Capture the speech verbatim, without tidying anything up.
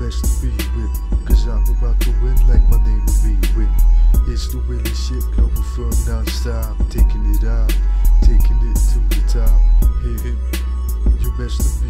best to be with, cause I'm about to win like my name will be Win. It's the Willie shit, global firm non-stop, taking it out, taking it to the top. Hit him, you best to be